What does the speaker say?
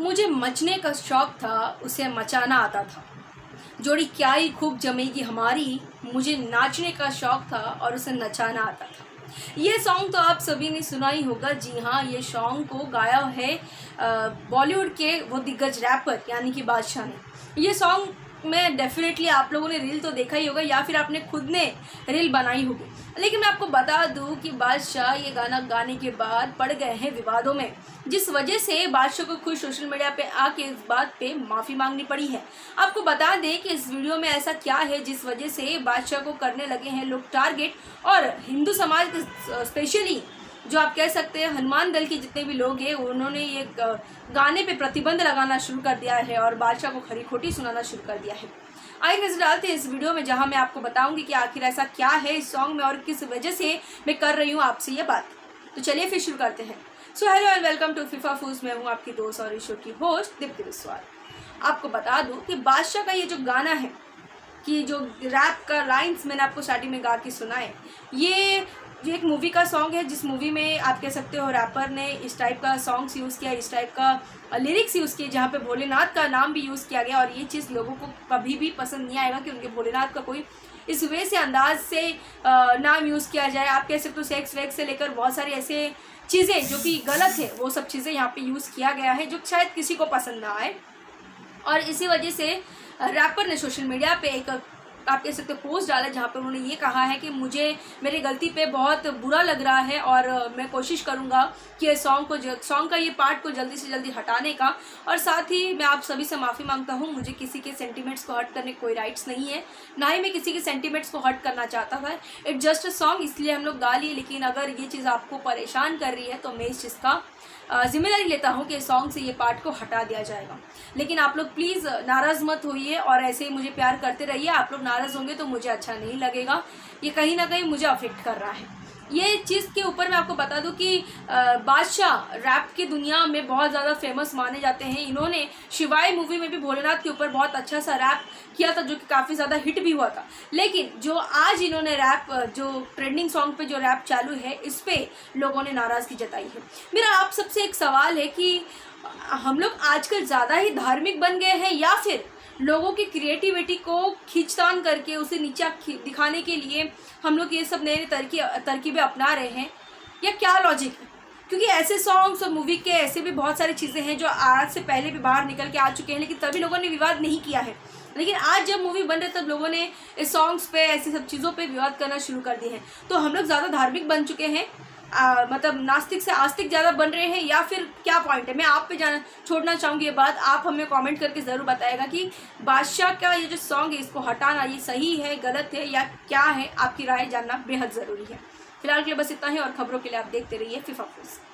मुझे मचने का शौक था, उसे मचाना आता था। जोड़ी क्या ही खूब जमेगी हमारी, मुझे नाचने का शौक था और उसे नचाना आता था। ये सॉन्ग तो आप सभी ने सुना ही होगा। जी हाँ, ये सॉन्ग को गाया है बॉलीवुड के वो दिग्गज रैपर यानी कि बादशाह ने। ये सॉन्ग में डेफिनेटली आप लोगों ने रील तो देखा ही होगा या फिर आपने खुद ने रील बनाई होगी। लेकिन मैं आपको बता दूं कि बादशाह ये गाना गाने के बाद पड़ गए हैं विवादों में, जिस वजह से बादशाह को खुद सोशल मीडिया पे आके इस बात पे माफ़ी मांगनी पड़ी है। आपको बता दें कि इस वीडियो में ऐसा क्या है जिस वजह से बादशाह को करने लगे हैं लोग टारगेट, और हिंदू समाज के स्पेशली जो आप कह सकते हैं हनुमान दल के जितने भी लोग हैं उन्होंने ये गाने पे प्रतिबंध लगाना शुरू कर दिया है और बादशाह को खरी खोटी सुनाना शुरू कर दिया है। आइए नजर डालते हैं इस वीडियो में, जहां मैं आपको बताऊंगी कि आखिर ऐसा क्या है इस सॉन्ग में और किस वजह से मैं कर रही हूं आपसे ये बात। तो चलिए फिर शुरू करते हैं। So hello and welcome to FIFA foods. मैं हूं आपकी दोस्त और इस शो की होस्ट दीप्ति विश्वास। आपको बता दूं कि बादशाह का ये जो गाना है कि जो रैप का लाइन्स मैंने आपको स्टार्टिंग में गा के सुनाए, ये एक मूवी का सॉन्ग है जिस मूवी में आप कह सकते हो रैपर ने इस टाइप का सॉन्ग्स यूज़ किया, इस टाइप का लिरिक्स यूज़ किए जहाँ पे भोलेनाथ का नाम भी यूज़ किया गया। और ये चीज़ लोगों को कभी भी पसंद नहीं आएगा कि उनके भोलेनाथ का कोई इस वे से अंदाज से नाम यूज़ किया जाए। आप कह सकते हो सेक्स वेक्स से लेकर बहुत सारी ऐसे चीज़ें जो कि गलत है, वो सब चीज़ें यहाँ पे यूज़ किया गया है जो शायद किसी को पसंद ना आए। और इसी वजह से रैपर ने सोशल मीडिया पे एक आप कह सकते हो पोस्ट डाला जहाँ पे उन्होंने ये कहा है कि मुझे मेरी गलती पे बहुत बुरा लग रहा है और मैं कोशिश करूँगा कि ये सॉन्ग का ये पार्ट को जल्दी से जल्दी हटाने का, और साथ ही मैं आप सभी से माफ़ी मांगता हूँ। मुझे किसी के सेंटिमेंट्स को हर्ट करने कोई राइट्स नहीं है, ना ही मैं किसी के सेंटिमेंट्स को हर्ट करना चाहता था। इट्स जस्ट अ सॉन्ग, इसलिए हम लोग गा लिए। लेकिन अगर ये चीज़ आपको परेशान कर रही है तो मैं इस चीज़ का जिम्मेदारी लेता हूँ कि सॉन्ग से ये पार्ट को हटा दिया जाएगा। लेकिन आप लोग प्लीज़ नाराज़ मत होइए और ऐसे ही मुझे प्यार करते रहिए। आप लोग नाराज़ होंगे तो मुझे अच्छा नहीं लगेगा, ये कहीं ना कहीं मुझे अफेक्ट कर रहा है। ये चीज़ के ऊपर मैं आपको बता दूं कि बादशाह रैप की दुनिया में बहुत ज़्यादा फेमस माने जाते हैं। इन्होंने शिवाय मूवी में भी भोलेनाथ के ऊपर बहुत अच्छा सा रैप किया था जो कि काफ़ी ज़्यादा हिट भी हुआ था। लेकिन जो आज इन्होंने रैप जो ट्रेंडिंग सॉन्ग पे जो रैप चालू है, इस पर लोगों ने नाराज़गी जताई है। मेरा आप सबसे एक सवाल है कि हम लोग आजकल ज़्यादा ही धार्मिक बन गए हैं या फिर लोगों की क्रिएटिविटी को खींचतान करके उसे नीचा दिखाने के लिए हम लोग ये सब नए तरकीबें अपना रहे हैं, या क्या लॉजिक है? क्योंकि ऐसे सॉन्ग्स और मूवी के ऐसे भी बहुत सारी चीज़ें हैं जो आज से पहले भी बाहर निकल के आ चुके हैं, लेकिन तभी लोगों ने विवाद नहीं किया है। लेकिन आज जब मूवी बन रही है तब लोगों ने इस सॉन्ग्स पे ऐसी सब चीज़ों पे विवाद करना शुरू कर दिए हैं। तो हम लोग ज़्यादा धार्मिक बन चुके हैं, मतलब नास्तिक से आस्तिक ज़्यादा बन रहे हैं, या फिर क्या पॉइंट है? मैं आप पे छोड़ना चाहूँगी ये बात। आप हमें कमेंट करके ज़रूर बताएगा कि बादशाह का ये जो सॉन्ग है इसको हटाना ये सही है, गलत है, या क्या है? आपकी राय जानना बेहद ज़रूरी है। फिलहाल के लिए बस इतना ही, और खबरों के लिए आप देखते रहिए फीफा फूड्स।